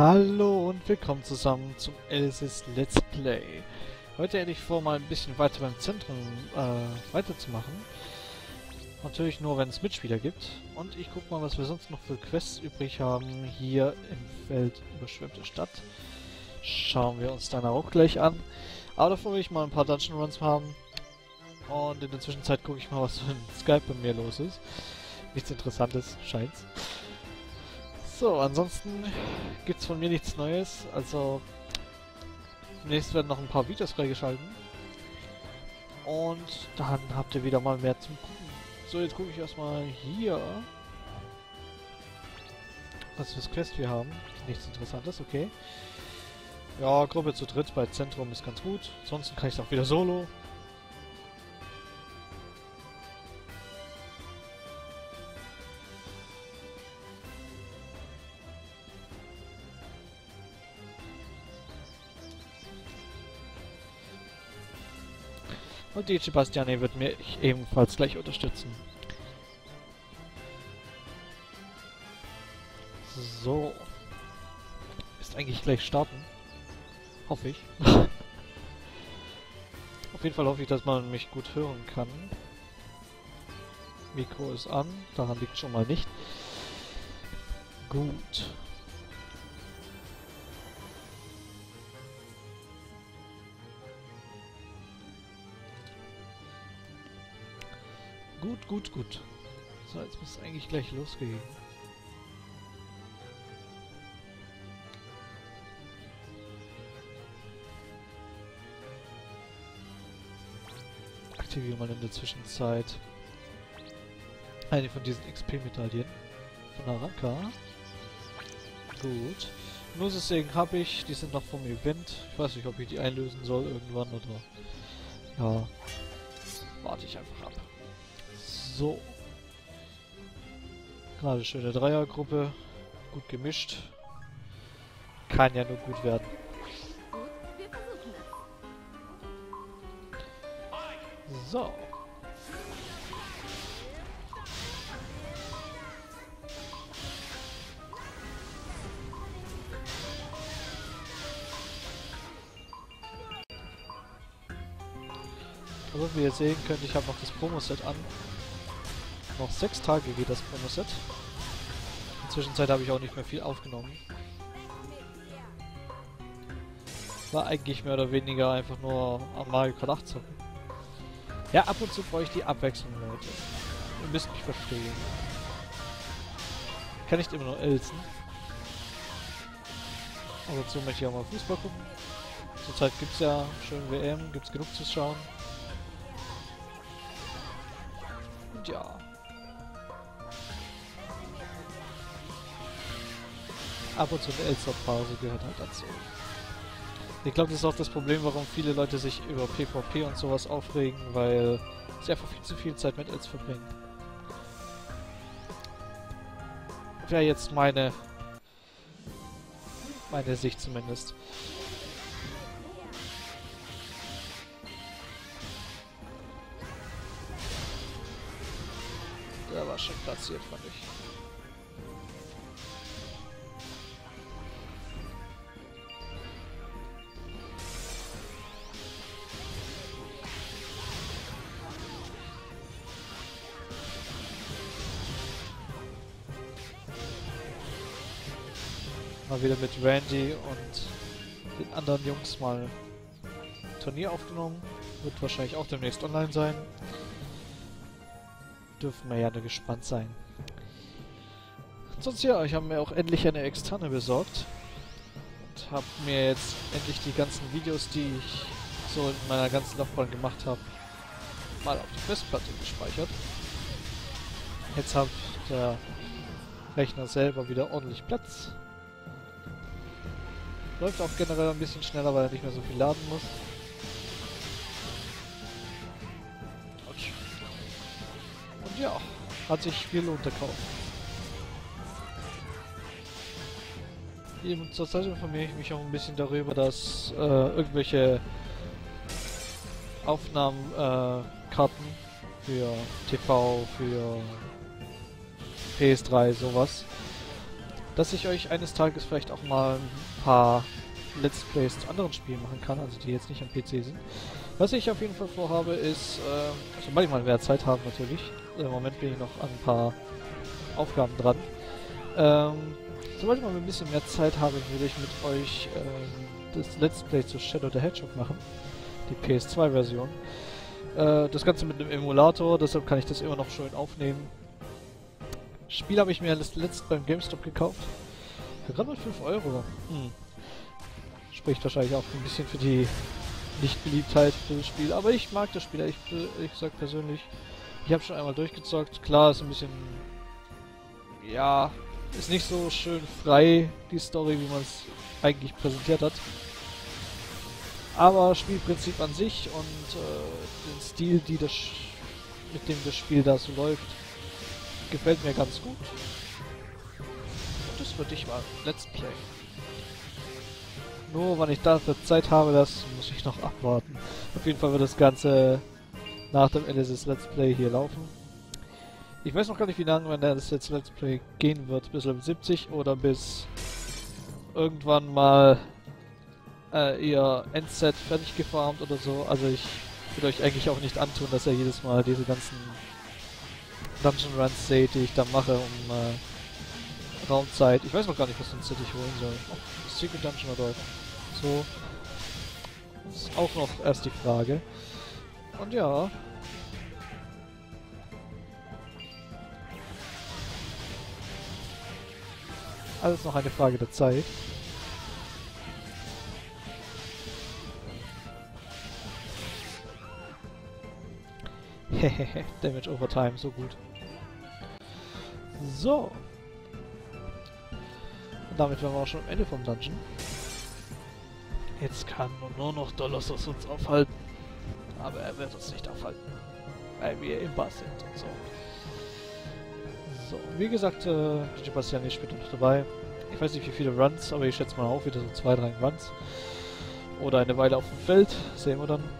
Hallo und willkommen zusammen zum Elsis Let's Play. Heute hätte ich vor, mal ein bisschen weiter beim Zentrum weiterzumachen. Natürlich nur, wenn es Mitspieler gibt. Und ich gucke mal, was wir sonst noch für Quests übrig haben hier im Feld überschwemmte Stadt. Schauen wir uns dann auch gleich an. Aber davor will ich mal ein paar Dungeon Runs haben. Und in der Zwischenzeit gucke ich mal, was in Skype bei mir los ist. Nichts Interessantes, scheint's. So, ansonsten gibt's von mir nichts Neues. Also, demnächst werden noch ein paar Videos freigeschalten. Und dann habt ihr wieder mal mehr zum Gucken. So, jetzt gucke ich erstmal hier, was für das Quest wir haben. Nichts Interessantes, okay. Ja, Gruppe zu dritt bei Zentrum ist ganz gut. Ansonsten kann ich auch wieder solo. Und die Sebastiane wird mir ebenfalls gleich unterstützen. So. Ist eigentlich gleich starten. Hoffe ich. Auf jeden Fall hoffe ich, dass man mich gut hören kann. Mikro ist an. Daran liegt schon mal nicht. Gut. Gut. So, jetzt muss es eigentlich gleich losgehen. Aktiviere mal in der Zwischenzeit eine von diesen XP-Medaillen von Arranka. Gut. Nur deswegen habe ich, die sind noch vom Event. Ich weiß nicht, ob ich die einlösen soll irgendwann oder... Ja, warte ich einfach ab. So. Gerade schöne Dreiergruppe. Gut gemischt. Kann ja nur gut werden. So. Also wie ihr sehen könnt, ich habe noch das Promo-Set an. Noch 6 Tage geht das Promo-Set. In der Zwischenzeit habe ich auch nicht mehr viel aufgenommen. War eigentlich mehr oder weniger einfach nur am Mario Kart 8 zocken. Ja, ab und zu brauche ich die Abwechslung, Leute. Ihr müsst mich verstehen. Ich kann nicht immer nur Elsen. Aber dazu möchte ich auch mal Fußball gucken. Zurzeit gibt es ja schön WM, gibt es genug zu schauen. Und ja. Ab und zu eine Elster-Pause gehört halt dazu. Ich glaube, das ist auch das Problem, warum viele Leute sich über PvP und sowas aufregen, weil sie einfach viel zu viel Zeit mit Els verbringen. Wäre jetzt meine Sicht zumindest. Der war schon platziert, fand ich. Mal wieder mit Randy und den anderen Jungs mal ein Turnier aufgenommen. Wird wahrscheinlich auch demnächst online sein. Dürfen wir ja nur gespannt sein. Sonst ja, ich habe mir auch endlich eine externe besorgt. Und habe mir jetzt endlich die ganzen Videos, die ich so in meiner ganzen Laufbahn gemacht habe, mal auf die Festplatte gespeichert. Jetzt hat der Rechner selber wieder ordentlich Platz. Läuft auch generell ein bisschen schneller, weil er nicht mehr so viel laden muss. Und ja, hat sich gelohnt, der Kauf. Eben zur Zeit informiere ich mich auch ein bisschen darüber, dass irgendwelche Aufnahmenkarten für TV, für PS3, sowas, dass ich euch eines Tages vielleicht auch mal ein paar Let's Plays zu anderen Spielen machen kann, also die jetzt nicht am PC sind. Was ich auf jeden Fall vorhabe ist, sobald ich mal mehr Zeit habe natürlich, im Moment bin ich noch an ein paar Aufgaben dran, sobald ich mal ein bisschen mehr Zeit habe, würde ich mit euch das Let's Play zu Shadow the Hedgehog machen, die PS2-Version. Das Ganze mit einem Emulator, deshalb kann ich das immer noch schön aufnehmen. Spiel habe ich mir letzt beim GameStop gekauft. Für gerade mal 5 Euro. Spricht wahrscheinlich auch ein bisschen für die Nicht-Beliebtheit für das Spiel. Aber ich mag das Spiel, ehrlich gesagt persönlich. Ich habe schon einmal durchgezockt. Klar, ist ein bisschen... Ja, ist nicht so schön frei, die Story, wie man es eigentlich präsentiert hat. Aber Spielprinzip an sich und den Stil, mit dem das Spiel da so läuft, gefällt mir ganz gut. Und das würde ich mal Let's Play. Nur wann ich dafür Zeit habe, das muss ich noch abwarten. Auf jeden Fall wird das Ganze nach dem Ende des Let's Play hier laufen. Ich weiß noch gar nicht, wie lange das jetzt Let's Play gehen wird. Bis Level 70 oder bis irgendwann mal ihr Endset fertig gefarmt oder so. Also ich will euch eigentlich auch nicht antun, dass ihr jedes Mal diese ganzen Dungeon Runs seht, die ich da mache, um Raumzeit. Ich weiß noch gar nicht, was sonst hätte ich holen soll. Oh, Secret Dungeon oder so. Das ist auch noch erst die Frage. Und ja. Alles noch eine Frage der Zeit. Hehehe, Damage Overtime, so gut. So. Und damit wären wir auch schon am Ende vom Dungeon. Jetzt kann nur noch Dolossus uns aufhalten. Aber er wird uns nicht aufhalten. Weil wir im Bass sind und so. So, wie gesagt, DJ Bastian ist später noch dabei. Ich weiß nicht wie viele Runs, aber ich schätze mal auch wieder so 2, 3 Runs. Oder eine Weile auf dem Feld. Sehen wir dann.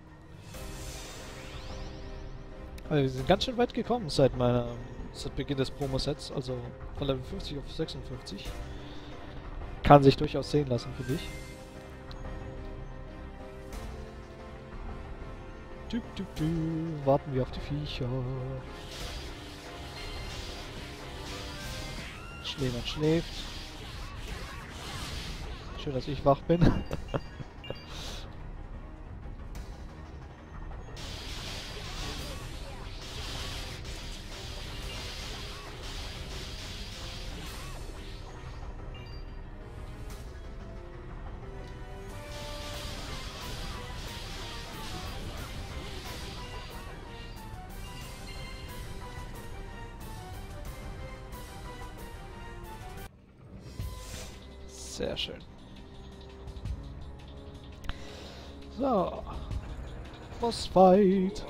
Also wir sind ganz schön weit gekommen seit Beginn des Promo-Sets, also von Level 50 auf 56. Kann sich durchaus sehen lassen für dich. Warten wir auf die Viecher. Schneemann schläft. Schön, dass ich wach bin. Sehr schön. So. Bossfight.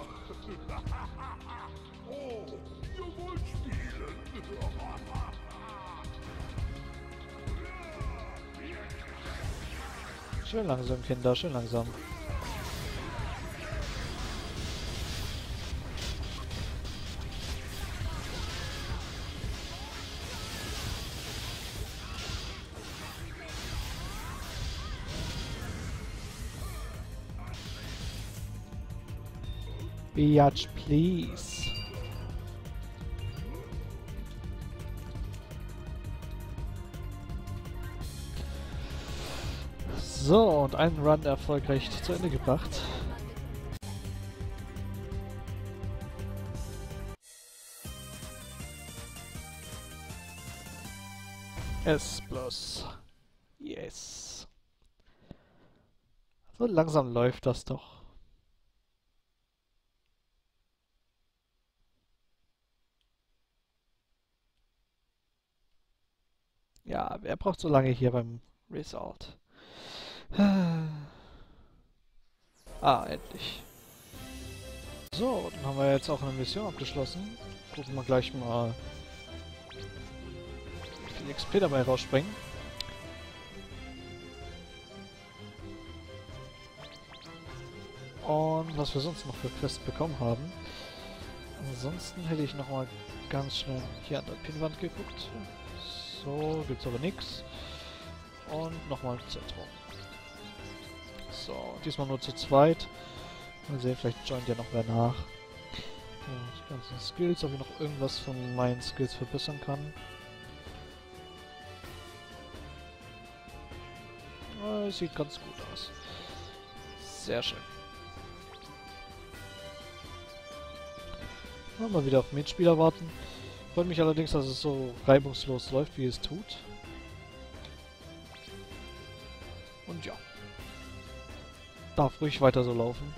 Schön langsam, Kinder, schön langsam. Biatch, please. So, und einen Run erfolgreich zu Ende gebracht. S plus. Yes. So langsam läuft das doch. Ja, wer braucht so lange hier beim Resort? Ah, endlich. So, dann haben wir jetzt auch eine Mission abgeschlossen. Gucken wir gleich mal, wie viel XP dabei rausspringen. Und was wir sonst noch für Quests bekommen haben. Ansonsten hätte ich nochmal ganz schnell hier an der Pinnwand geguckt. So, gibt's aber nichts. Und nochmal Zentrum. So, diesmal nur zu zweit. Mal sehen, vielleicht joint ja noch wer nach. So, die ganzen Skills, ob ich noch irgendwas von meinen Skills verbessern kann. Sieht ganz gut aus. Sehr schön. Mal wieder auf Mitspieler warten. Freut mich allerdings, dass es so reibungslos läuft, wie es tut. Und ja. Darf ruhig weiter so laufen.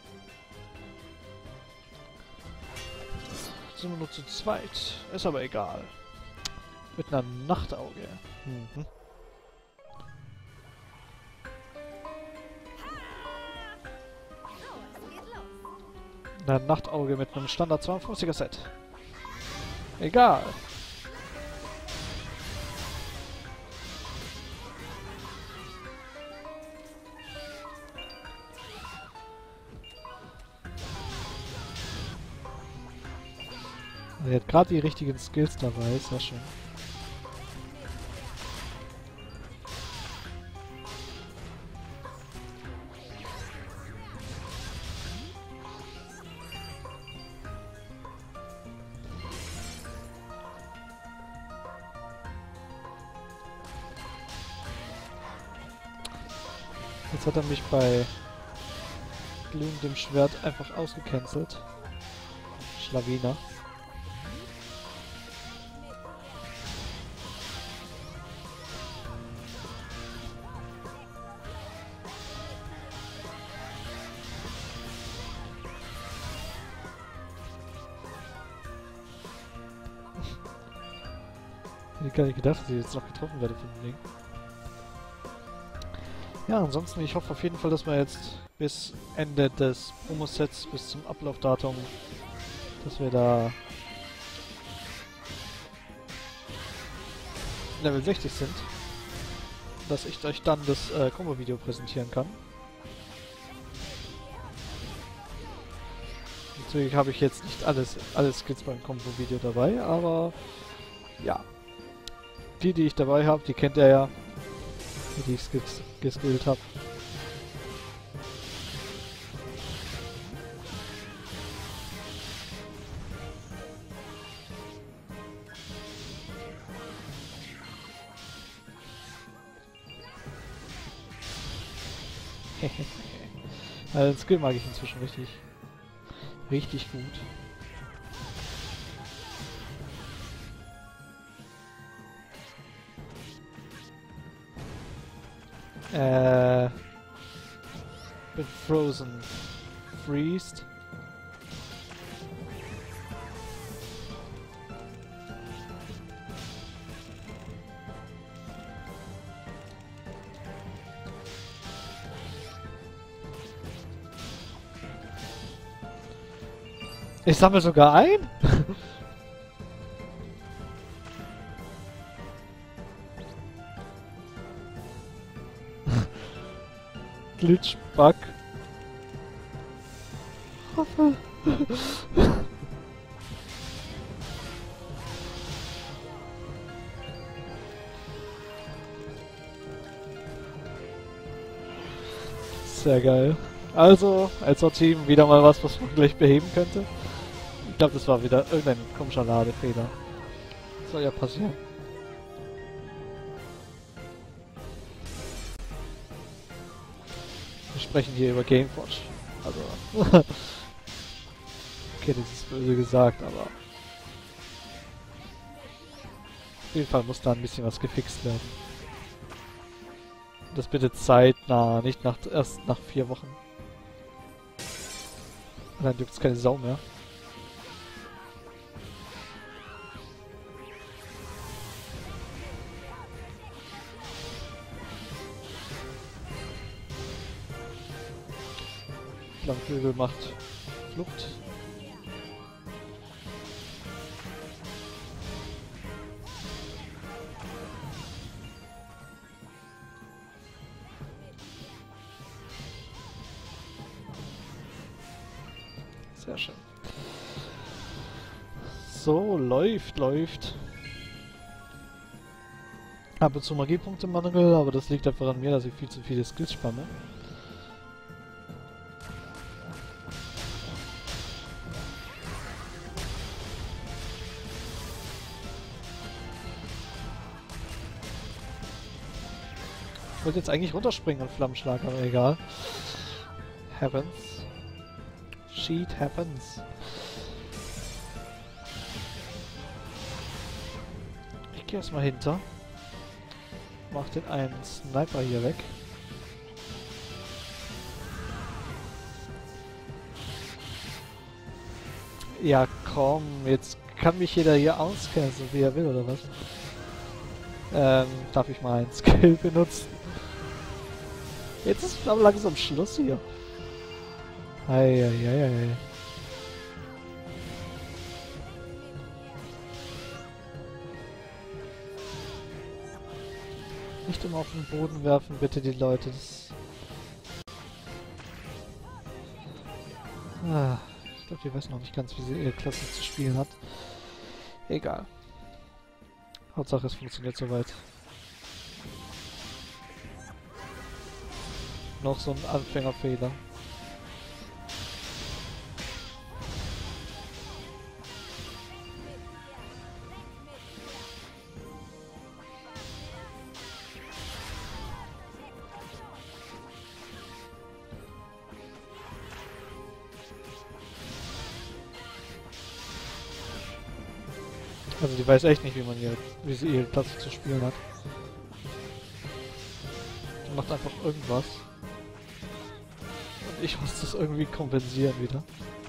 Jetzt sind wir nur zu zweit. Ist aber egal. Mit einer Nachtauge. Mhm. Ein Nachtauge mit einem Standard 52er Set. Egal. Er hat gerade die richtigen Skills dabei, sehr schön. Jetzt hat er mich bei glühendem Schwert einfach ausgecancelt. Schlawiner. Ich hätte gar nicht gedacht, dass ich jetzt noch getroffen werde von dem Ding. Ja, ansonsten, ich hoffe auf jeden Fall, dass wir jetzt bis Ende des Promo-Sets, bis zum Ablaufdatum, dass wir da Level 60 sind. Dass ich euch dann das Combo-Video präsentieren kann. Natürlich habe ich jetzt nicht alle Skills beim Combo-Video dabei, aber ja. Die ich dabei habe, die kennt ihr ja, die ich geskillt habe. Also den Skill mag ich inzwischen richtig gut. Bin frozen. Freezed. Ich sammle sogar ein? Glitch-Bug. Hoffe. Sehr geil. Also, als Team wieder mal was man gleich beheben könnte. Ich glaube, das war wieder irgendein komischer Ladefehler. Soll ja passieren. Wir sprechen hier über Gamewatch. Also. Okay, das ist böse gesagt, aber. Auf jeden Fall muss da ein bisschen was gefixt werden. Das bitte zeitnah, nicht erst nach 4 Wochen. Und dann gibt es keine Sau mehr. Flammvögel macht Flucht. Sehr schön. So, läuft. Ab und zu Magiepunkte-Mangel, aber das liegt einfach an mir, dass ich viel zu viele Skills spamme. Ich wollte jetzt eigentlich runterspringen und Flammenschlag, aber egal. Happens. Shit happens. Ich gehe erstmal hinter. Mach den einen Sniper hier weg. Ja komm, jetzt kann mich jeder hier auskennen, so wie er will, oder was? Darf ich mal einen Skill benutzen? Jetzt ist aber langsam Schluss hier. Eieieiei. Nicht immer auf den Boden werfen, bitte die Leute. Ich glaube, die weiß noch nicht ganz, wie sie ihre Klasse zu spielen hat. Egal. Hauptsache, es funktioniert soweit. Noch so ein Anfängerfehler. Also die weiß echt nicht, wie sie ihre Klasse zu spielen hat. Die macht einfach irgendwas. Und ich muss das irgendwie kompensieren wieder.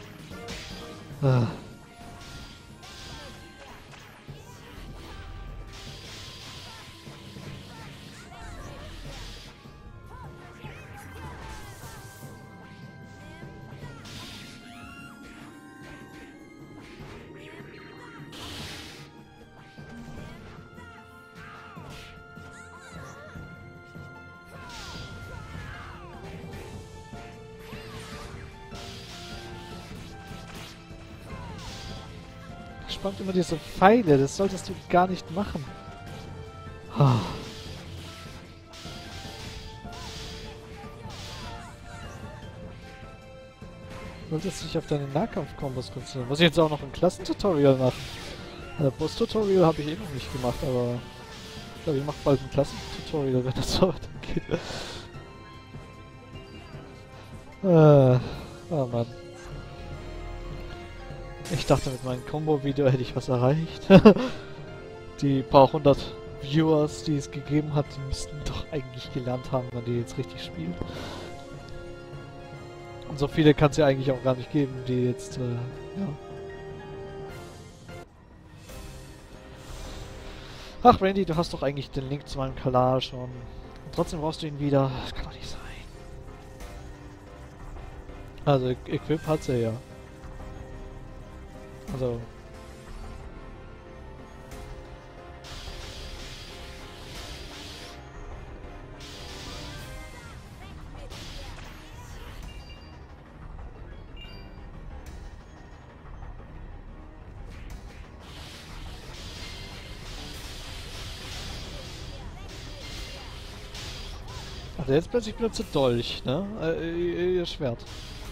Spannend immer diese Pfeile, das solltest du gar nicht machen. Du solltest dich auf deine Nahkampf-Kombos konzentrieren. Muss ich jetzt auch noch ein Klassentutorial machen? Boss-Tutorial habe ich eh noch nicht gemacht, aber ich glaube, ich mache bald ein Klassentutorial, wenn das so weitergeht. Oh Mann. Ich dachte, mit meinem Combo-Video hätte ich was erreicht. Die paar hundert Viewers, die es gegeben hat, die müssten doch eigentlich gelernt haben, wenn die jetzt richtig spielen. Und so viele kann es ja eigentlich auch gar nicht geben, die jetzt, ja. Ach, Randy, du hast doch eigentlich den Link zu meinem Kanal schon. Und trotzdem brauchst du ihn wieder. Das kann doch nicht sein. Also, Equip hat sie ja. Also... Also jetzt plötzlich benutzt sie Dolch, ne? Ihr Schwert.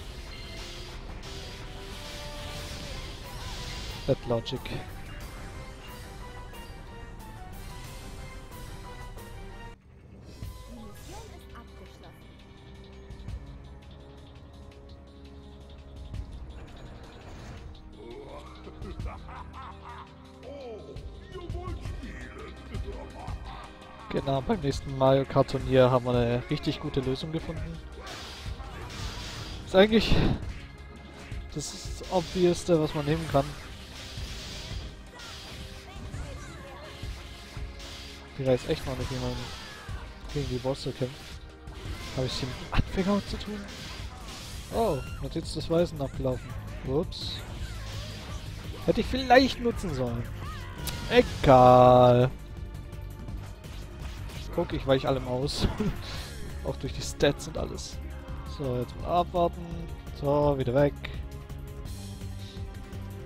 Bad Logic. Genau, beim nächsten Mario Kart Turnier haben wir eine richtig gute Lösung gefunden. Ist eigentlich das Obviousste, was man nehmen kann. Ich weiß echt noch nicht, wie man gegen die Bosse kämpft. Habe ich es hier mit Anfänger zu tun? Oh, Notiz des Weißen abgelaufen. Ups. Hätte ich vielleicht nutzen sollen. Egal. Guck, ich weiche allem aus. Auch durch die Stats und alles. So, jetzt mal abwarten. So, wieder weg.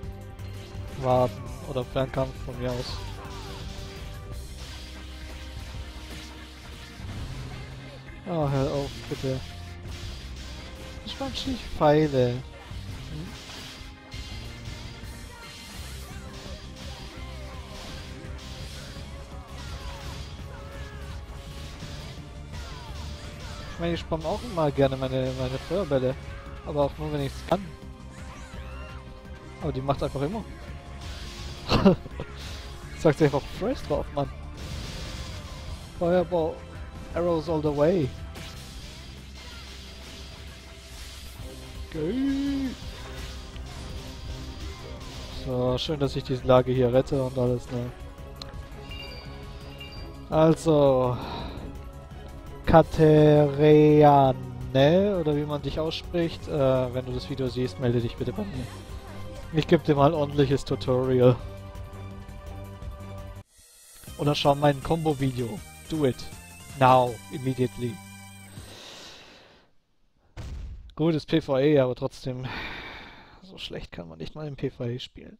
Warten. Oder Fernkampf von mir aus. Oh, hör auf, bitte. Ich mach nicht Pfeile. Hm? Ich meine, ich spamme auch immer gerne meine Feuerbälle. Aber auch nur, wenn ich es kann. Aber die macht einfach immer. Sagt sie einfach Fresh drauf, Mann. Fireball. Arrows all the way. Okay. So, schön, dass ich diese Lage hier rette und alles, ne? Also... Katereane, oder wie man dich ausspricht. Wenn du das Video siehst, melde dich bitte bei mir. Ich gebe dir mal ein ordentliches Tutorial. Oder schau mein Combo-Video. Do it. Now. Immediately. Gut, ist PvE, aber trotzdem... So schlecht kann man nicht mal im PvE spielen.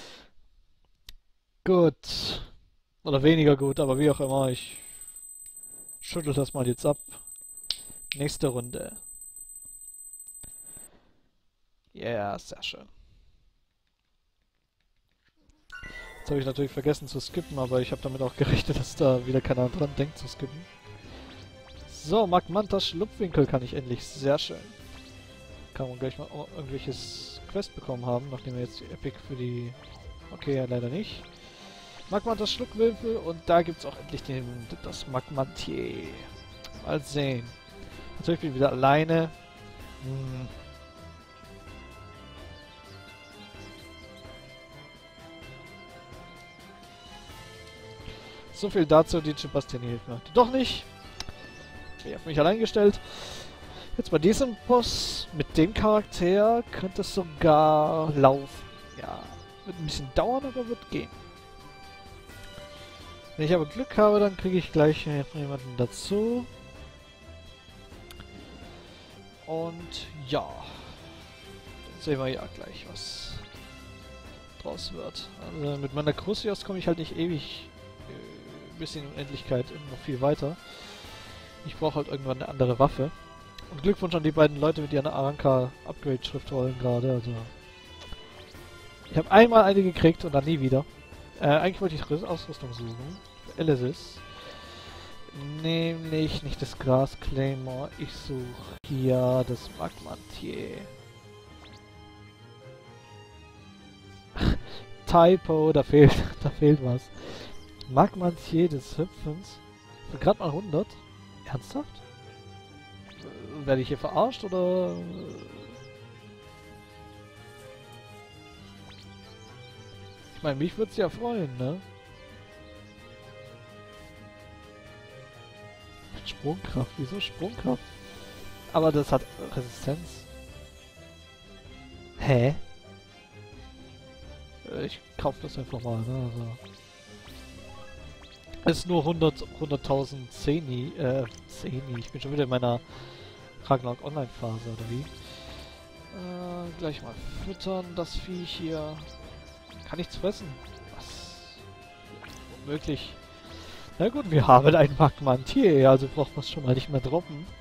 Gut. Oder weniger gut, aber wie auch immer, ich... schüttel das mal jetzt ab. Nächste Runde. Ja, yeah, sehr schön. Jetzt habe ich natürlich vergessen zu skippen, aber ich habe damit auch gerechnet, dass da wieder keiner dran denkt zu skippen. So, Magmantas Schlupfwinkel kann ich endlich. Sehr schön. Kann man gleich mal irgendwelches Quest bekommen haben, nachdem wir jetzt die Epic für die... Okay, ja, leider nicht. Magmantas Schluckwürfel und da gibt es auch endlich das Magmantier. Mal sehen. Natürlich bin ich wieder alleine. So viel dazu, die Chipastini hilft mir. Doch nicht. Ich habe mich allein gestellt. Jetzt bei diesem Boss mit dem Charakter könnte es sogar laufen. Ja, wird ein bisschen dauern, aber wird gehen. Wenn ich aber Glück habe, dann kriege ich gleich jemanden dazu. Und ja, dann sehen wir ja gleich, was draus wird. Also mit meiner Crucius komme ich halt nicht ewig bis in Unendlichkeit noch viel weiter. Ich brauche halt irgendwann eine andere Waffe. Und Glückwunsch an die beiden Leute mit ihren Aranka-Upgrade-Schriftrollen gerade. Also ich habe einmal eine gekriegt und dann nie wieder. Eigentlich wollte ich Ausrüstung suchen. Für Elysis. Nämlich nicht das Gras Claymore. Ich suche hier das Magmantier. Typo, da fehlt was. Magmantier des Hüpfens. Für gerade mal 100. Ernsthaft? Werde ich hier verarscht oder... Ich meine, mich würde es ja freuen, ne? Sprungkraft, wieso Sprungkraft? Aber das hat Resistenz. Hä? Ich kaufe das einfach mal, ne? Also. Es ist nur 100.000 Zeni, ich bin schon wieder in meiner Ragnarok Online-Phase, oder wie? Gleich mal füttern, das Viech hier. Kann nichts fressen. Was? Unmöglich. Na gut, wir haben ein Magmantier, also braucht man es schon mal nicht mehr droppen.